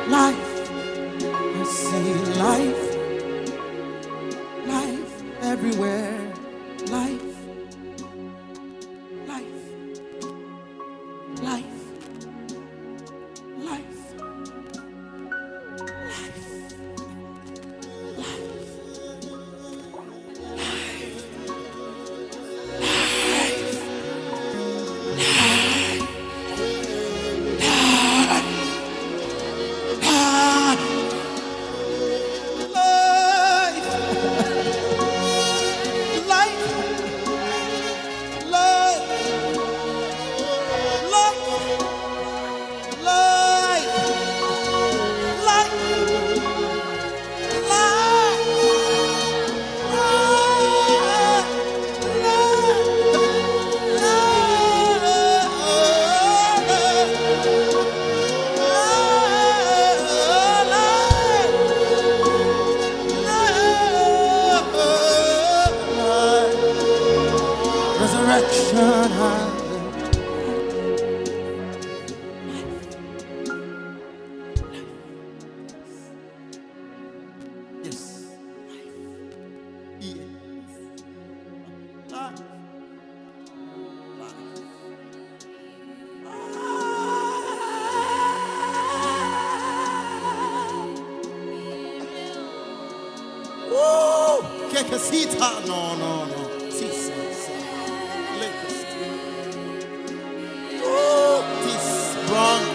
life. I see life, life everywhere. Life, life, life, life, life, life. Resurrection, yes, yes, life, life. Woo! Kekesita, no, no, no. Si, si, si. This Bronx.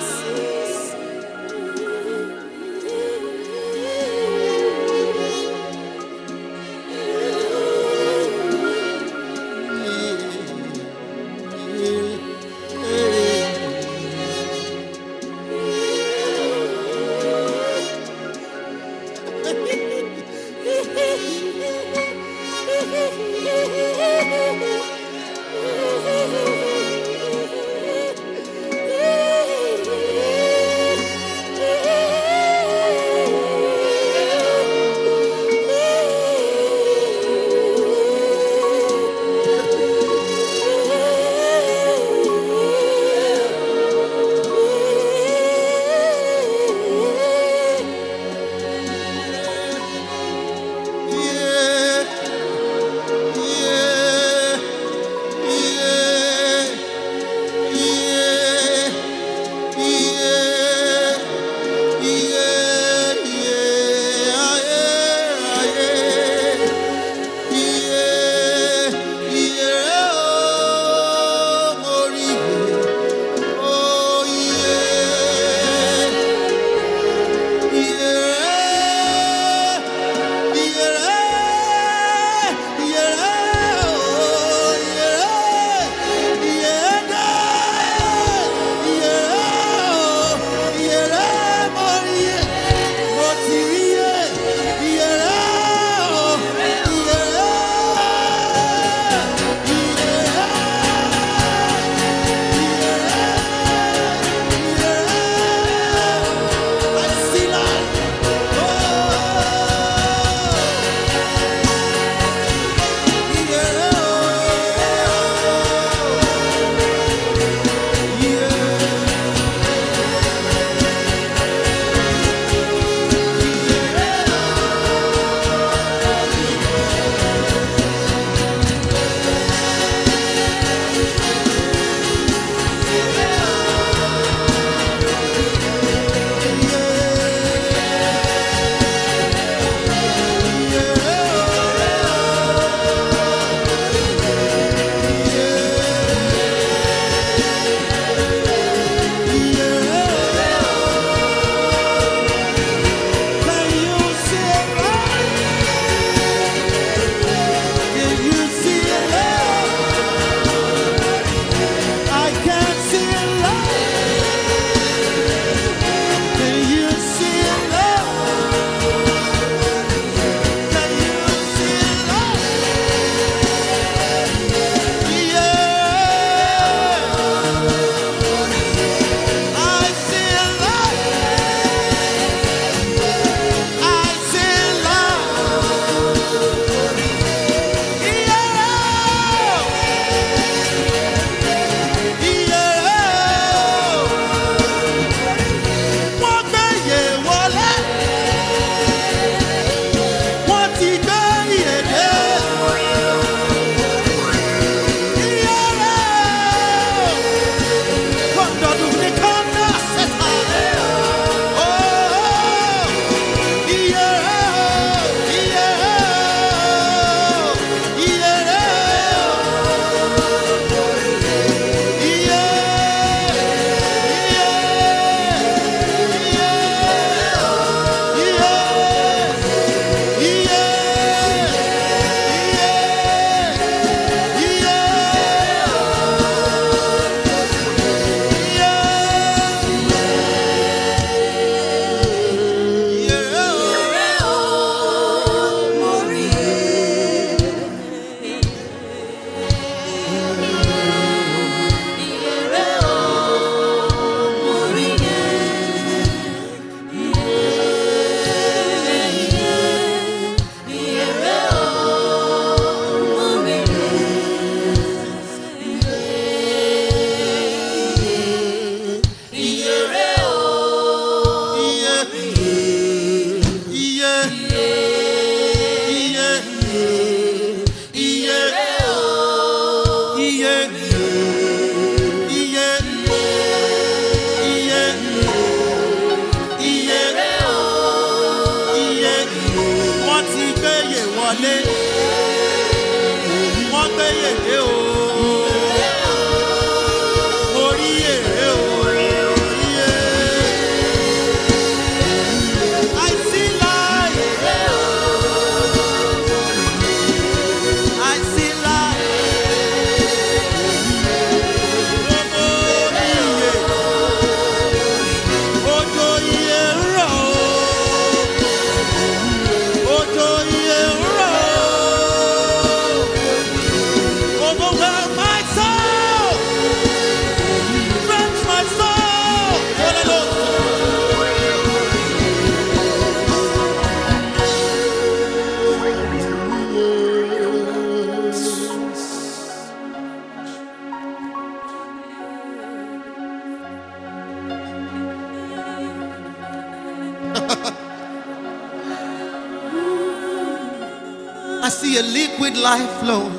I see a liquid life flowing.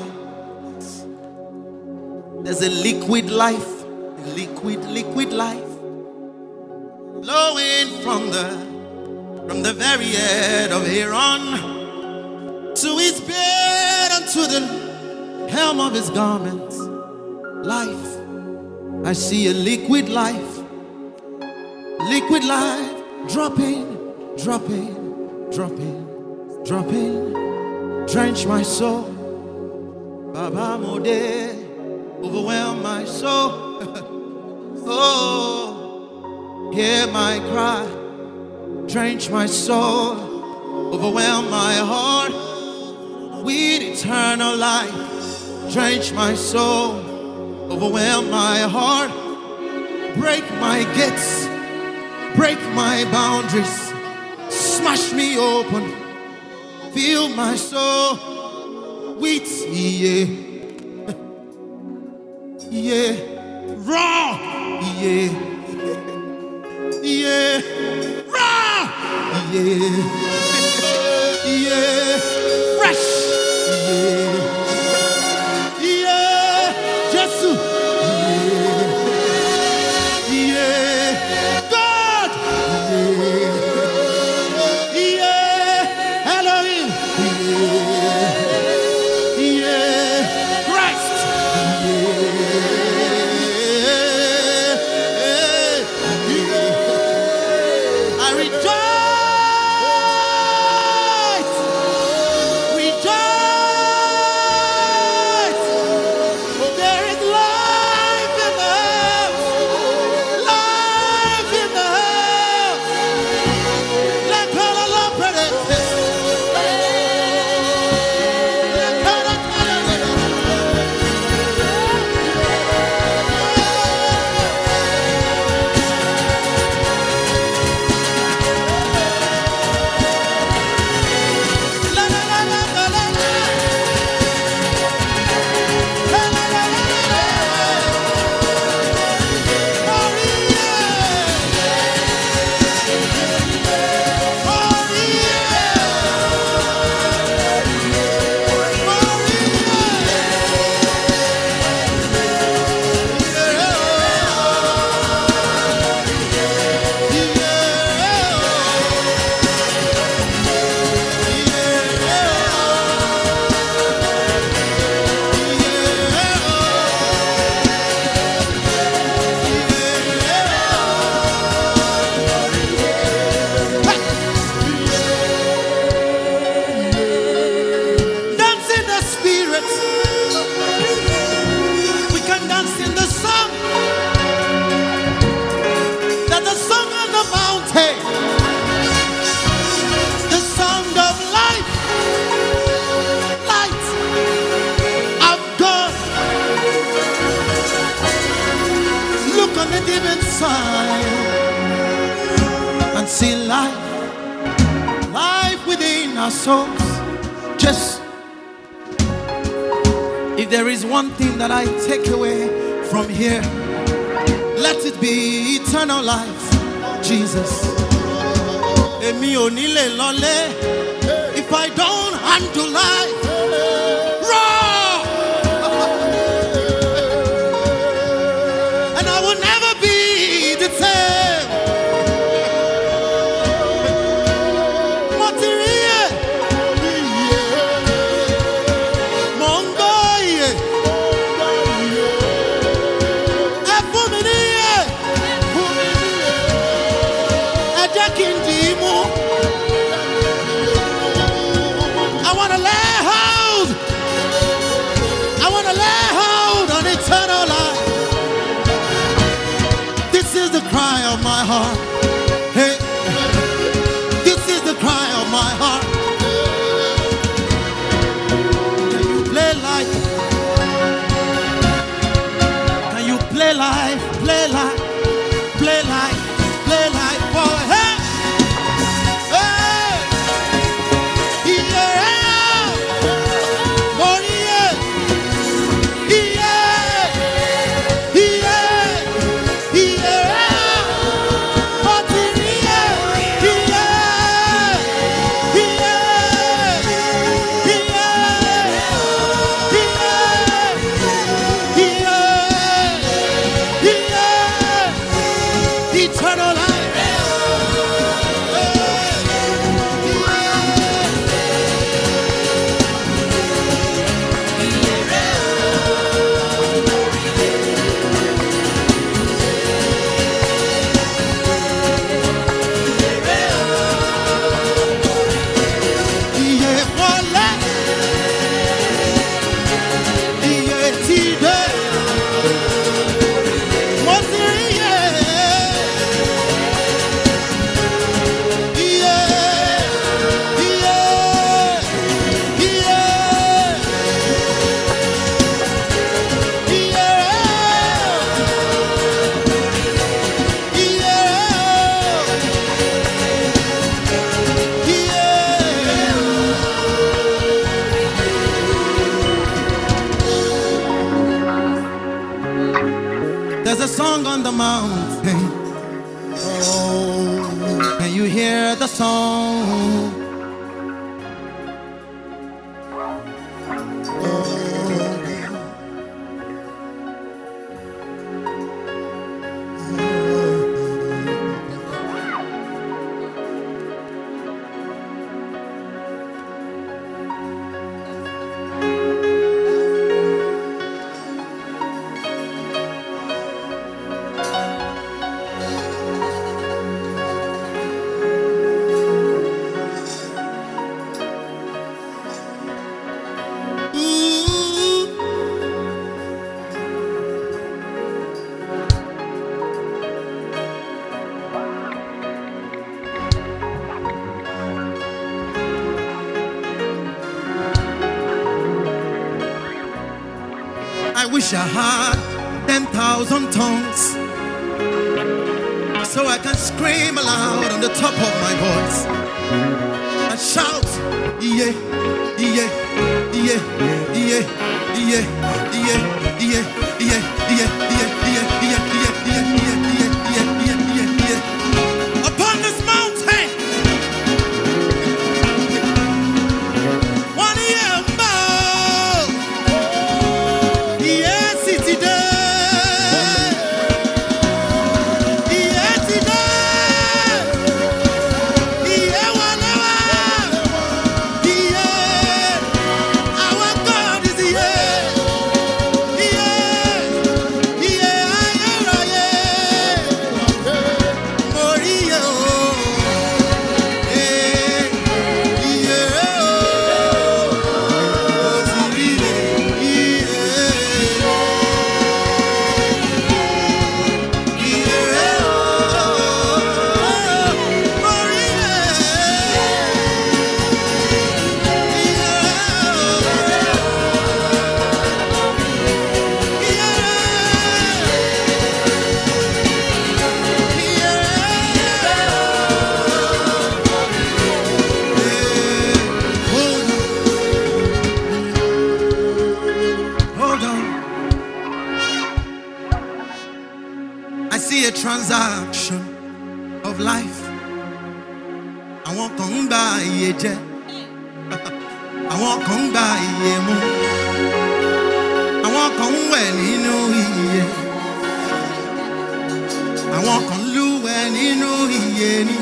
There's a liquid life, liquid life flowing from the very head of Aaron to his beard and to the hem of his garment. Life. I see a liquid life dropping, drench my soul. Baba Mode, overwhelm my soul. Oh, hear my cry, drench my soul, overwhelm my heart with eternal life. Drench my soul, overwhelm my heart, break my gates, break my boundaries, smash me open, fill my soul with raw, raw, fresh, Jesus, God, Elohim, Christ, I rejoice, rejoice. There is life in the house, life in the house. Let her love and see life, life within our souls. Just if there is one thing that I take away from here, let it be eternal life, Jesus. èmi ò ní lè lọlé if I don't handle life raw. And I will never be the same. Mo ti rí ẹ̀, mo ń gbọ́ iye. Ẹ fún mi ní iye. Ẹ jẹ́ kí n dì í mú. I want to lay hold. I want to lay hold on eternal life. This is the cry of my heart. Hey, this is the cry of my heart. Can you play life? Can you play life? Play life. Play life. Play life for hey. Hey. Yeah. Oh yeah. Yeah. Yeah. Yeah. But yeah. Yeah. Yeah. Eternal life. Yeah, wọlé. Yeah, ti dé. Mo ti rí yeah. Yeah. Yeah. There's a song on the mountain. Oh, can you hear the song? I wish I had 10,000 tongues so I can scream aloud on the top of my voice and shout, yeah, yeah, yeah, yeah, yeah, yeah, yeah, yeah, yeah, yeah, yeah, yeah. Upon this mountain, one year more, yes, it's today. Yes, today. Yeah, whatever. Yeah, our God is here. Yeah, yeah, Morio. Hold on. I see a transaction of life. àwọn kan ń gba iye jẹ, àwọn kan ń gba iye mu, àwọn kan ń wẹ̀ nínú iye, àwọn kan lúwẹ̀ nínú iye ni.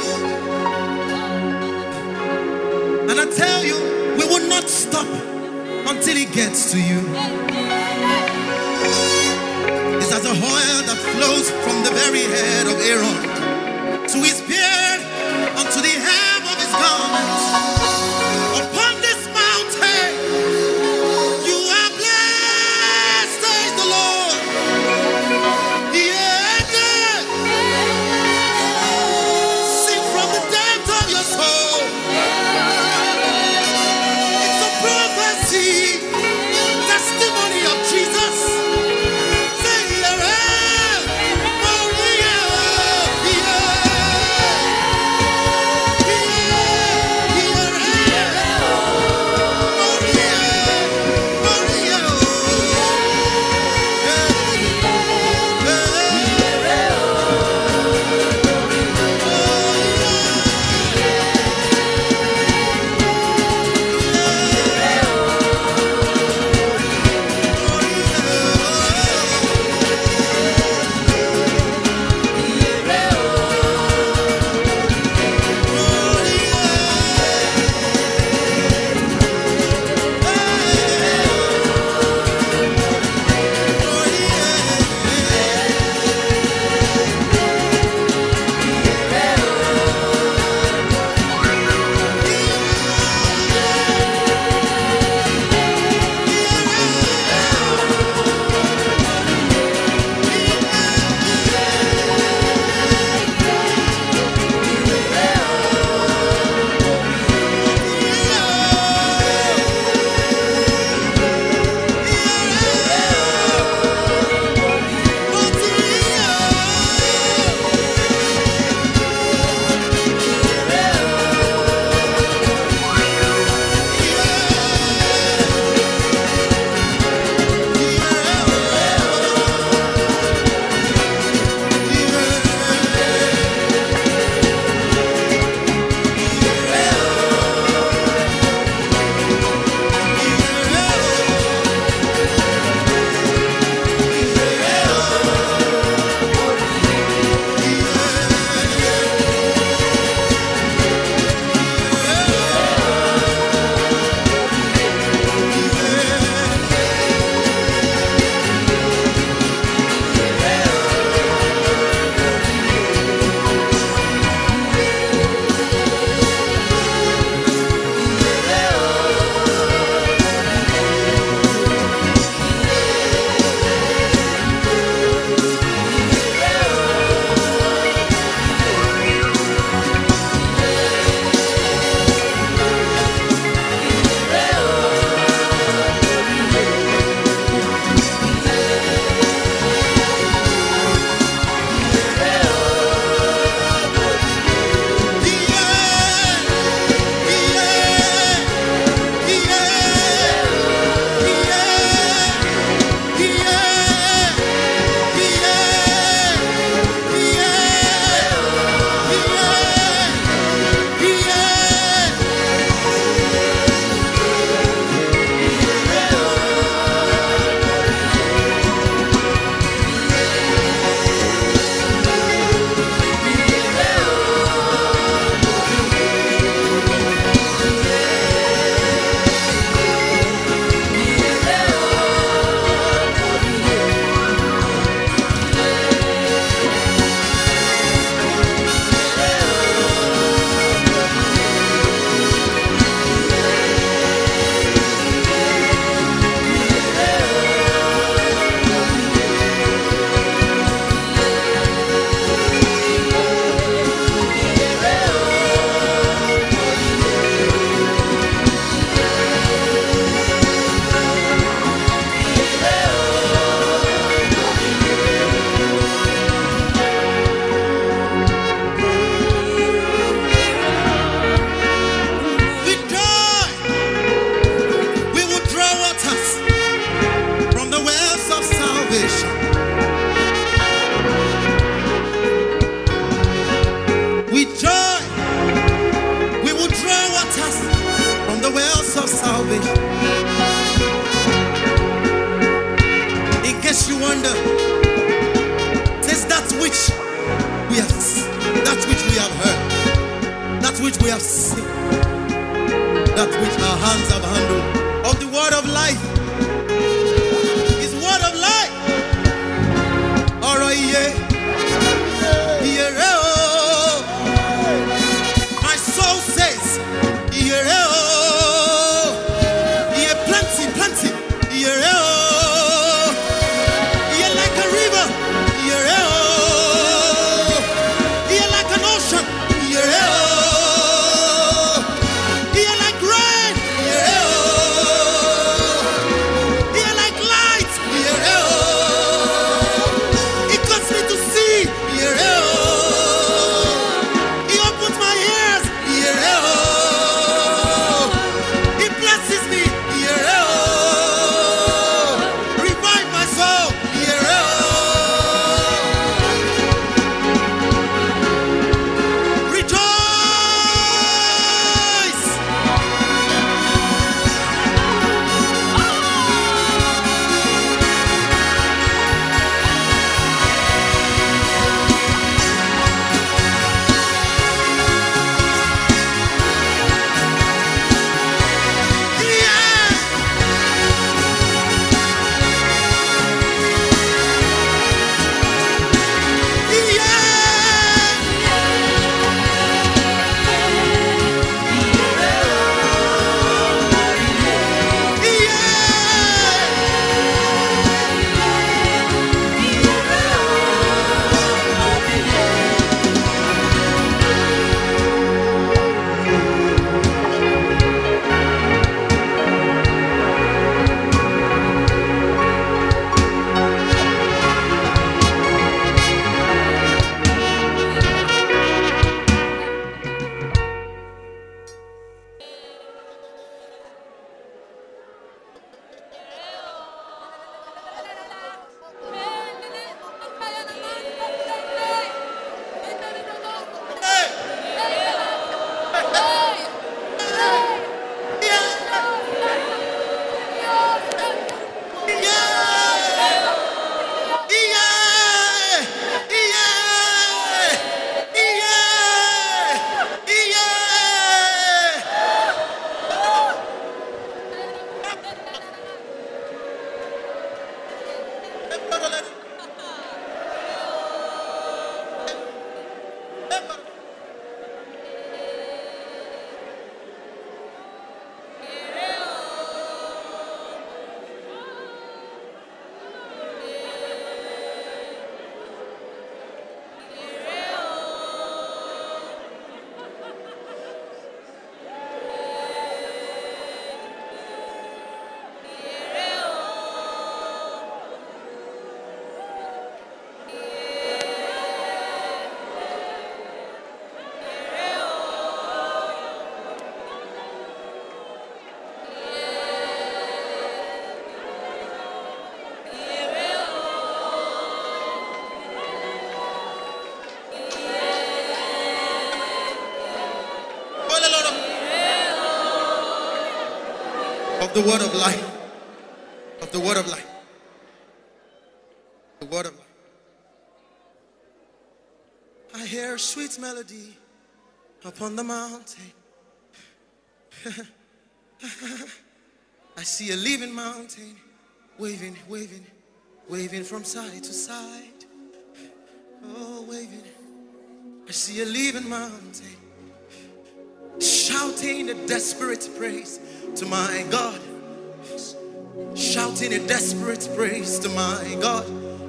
And I tell you, we will not stop until it gets to you. It's as a oil that flows from the very head of Aaron to his beard unto the hem of his garments. Upon this mountain, you are blessed, says the Lord. Yeah, good. Sing from the depth of your soul. It's a prophecy, testimony of Jesus. Say, yeah, oh, yeah, yeah. salvation. In case you wonder, says that which we have, that which we have heard, that which we have seen, that which our hands have handled, of the word of life. His word of life. Alright, yeah. My soul says, yeah, plenty, plenty, yeah, like a river, yeah, like an ocean, yeah, like rain, yeah, like light, yeah. It cuts me to see, yeah. He opens my ears, yeah. He blesses me, yeah. Revive my soul, yeah. Rejoice. Of the word of life, of the word of life, the word of life. I hear a sweet melody upon the mountain. I see a living mountain waving, waving, waving from side to side. Oh, waving. I see a living mountain shouting a desperate praise to my God. Shouting a desperate praise to my God.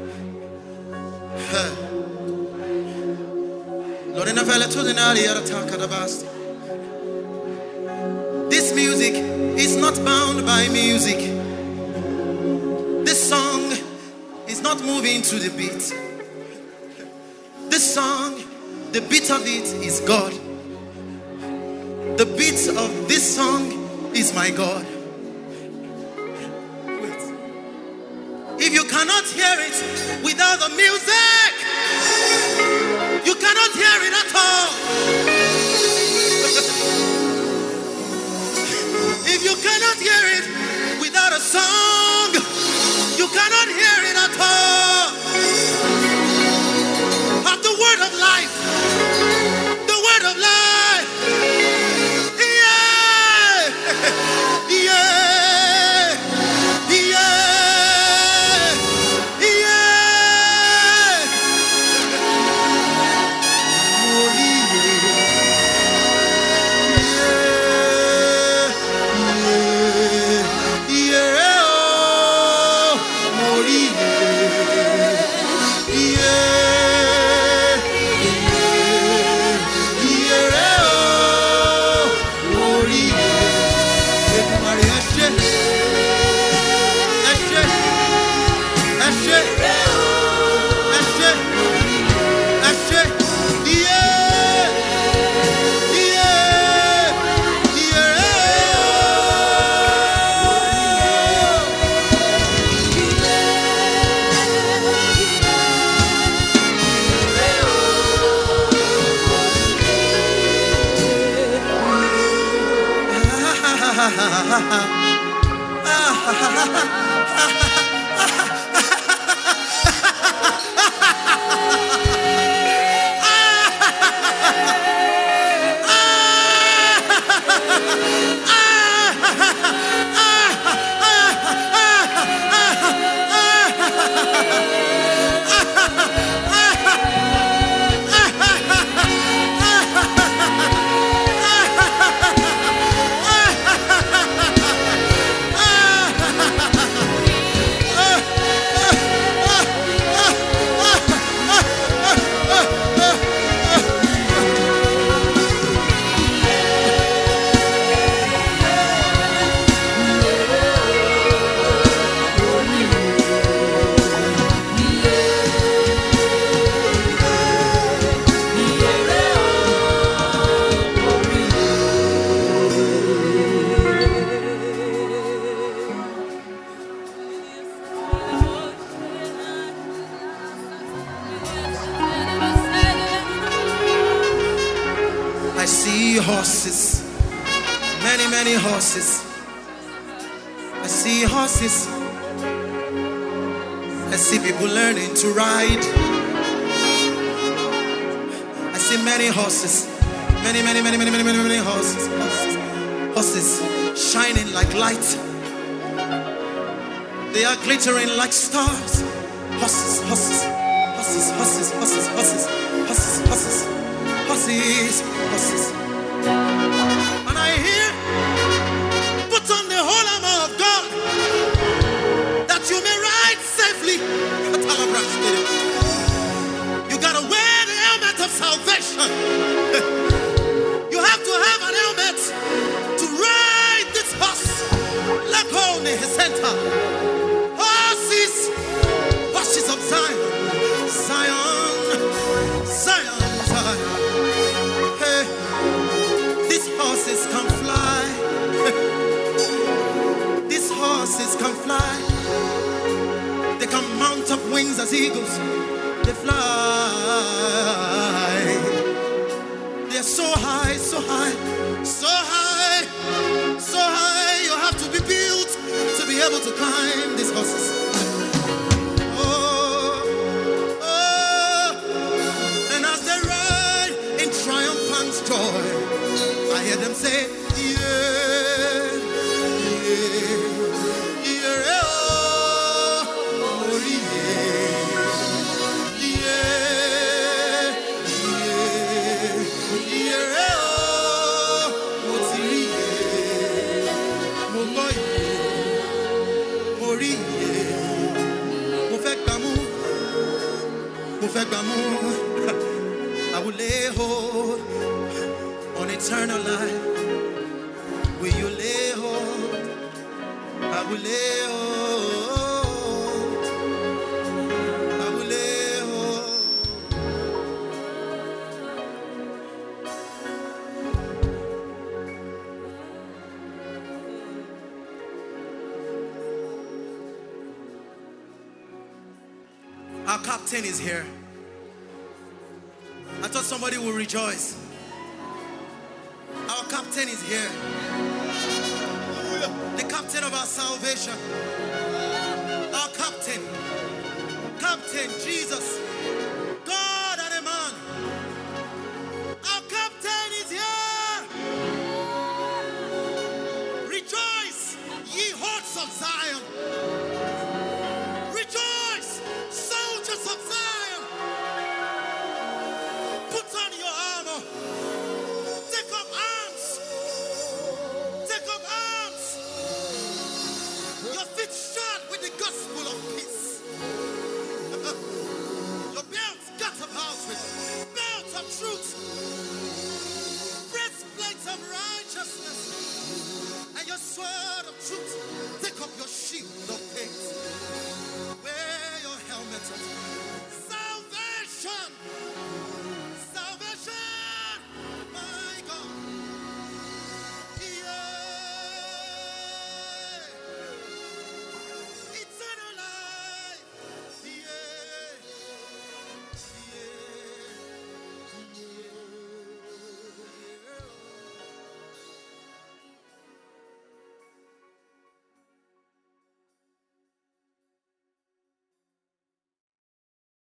This music is not bound by music. This song is not moving to the beat. This song, the beat of it is God. The beat of this song is my God. Wait. If you cannot hear it without the music, you cannot hear it at all. If you cannot I see horses, many, many horses. I see horses. I see people learning to ride. I see many horses, many, many, many, many, many, many, many horses. Horses shining like light. They are glittering like stars. Horses, horses, horses, horses, horses, horses, horses, horses. Horses, horses. And I hear, put on the whole armor of God, that you may ride safely. You gotta wear the helmet of salvation. You have to have an helmet to ride this horse. Let go in his center. Horses, horses of Zion, Zion, Zion. Hey, these horses can fly. These horses can fly. They can mount up wings as eagles. They fly. They're so high, so high, so high, so high. You have to be built to be able to climb these horses. Joy. I hear them say, yeah, yeah, yeah, oh, yeah, yeah, yeah, I will lay hold on eternal life. Will you lay hold? I will lay hold. I will lay hold. Our captain is here. I thought somebody would rejoice. Our captain is here. The captain of our salvation. Our captain. Captain Jesus. God and a man. Our captain is here. Rejoice, ye hordes of Zion. Rejoice, soldiers of Zion. Put on your armor. Take up arms. Take up arms. Your feet shod with the gospel of peace. Your belt got about with belt of truth. Breastplate of righteousness. And your sword of truth. Take up your shield of faith. Wear your helmet of salvation.